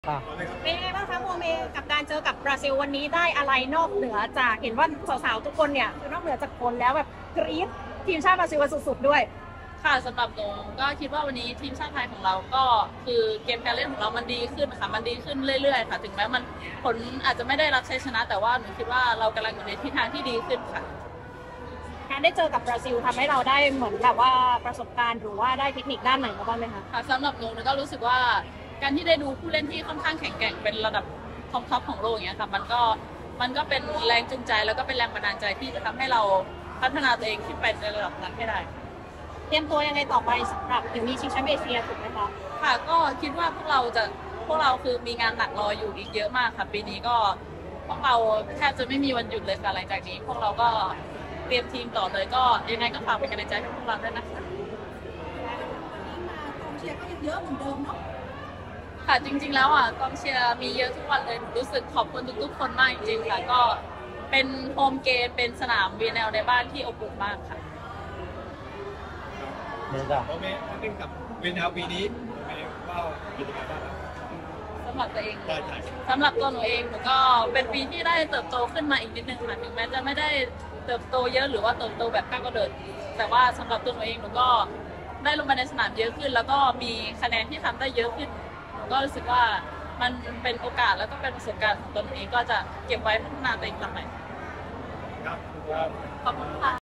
เป็นยังไงบ้างคะโมเมกับการเจอกับบราซิลวันนี้ได้อะไรนอกเหนือจากเห็นว่าสาวๆทุกคนเนี่ยคือนอกเหนือจากคนแล้วแบบกรี๊ดทีมชาติบราซิลกันสุดๆด้วยค่ะสำหรับหนูก็คิดว่าวันนี้ทีมชาติไทยของเราก็คือเกมการเล่นของเรามันดีขึ้นค่ะมันดีขึ้นเรื่อยๆค่ะถึงแม้มันผลอาจจะไม่ได้รับชัยชนะแต่ว่าหนูคิดว่าเรากำลังอยู่ในทิศทางที่ดีขึ้นค่ะการได้เจอกับบราซิลทำให้เราได้เหมือนแบบว่าประสบการณ์หรือว่าได้เทคนิคด้านไหนมาบ้างไหมคะค่ะสำหรับหนูก็รู้สึกว่าการที่ได้ดูผู้เล่นที่ค่อนข้างแข็งแกร่งเป็นระดับท็อปของโลกอย่างเงี้ยค่ะมันก็เป็นแรงจูงใจแล้วก็เป็นแรงบันดาลใจที่จะทำให้เราพัฒนาตัวเองขึ้นไปในระดับนั้นให้ได้เตรียมตัวยังไงต่อไปสำหรับถึงมีชิงแชมป์เอเชียถูกไหมคะค่ะก็คิดว่าพวกเราคือมีงานหนักรออยู่อีกเยอะมากค่ะปีนี้ก็พวกเราแทบจะไม่มีวันหยุดเลยค่ะหลังจากนี้พวกเราก็เตรียมทีมต่อเลยก็ยังไงก็ฝากเป็นกำลังใจให้พวกเราด้วยนะคะกองเชียร์ก็ยังเยอะเหมือนเดิมเนาะค่ะจริงๆแล้วกองเชียร์มีเยอะทุกวันเลยรู้สึกขอบคุณทุกๆคนมากจริงๆค่ะก็เป็นโฮมเกมเป็นสนาม VNL ในบ้านที่อบอุ่นมากค่ะเพราะไม่เล่นกับเวนเอาปีนี้ไม่ว่ากิจกรรมบ้างสำหรับตัวเองใช่ใช่สำหรับตัวหนูเองหนูก็เป็นปีที่ได้เติบโตขึ้นมาอีกนิดนึงค่ะถึงแม้จะไม่ได้เติบโตเยอะหรือว่าเติบโตแบบก้าวกระโดดแต่ว่าสำหรับตัวหนูเองหนูก็ได้ลงมาในสนามเยอะขึ้นแล้วก็มีคะแนนที่ทำได้เยอะขึ้นหนูก็รู้สึกว่ามันเป็นโอกาสแล้วก็เป็นประสบการณ์ของตัวหนูเองก็จะเก็บไว้พัฒนาตัวเองต่อไปครับขอบคุณค่ะ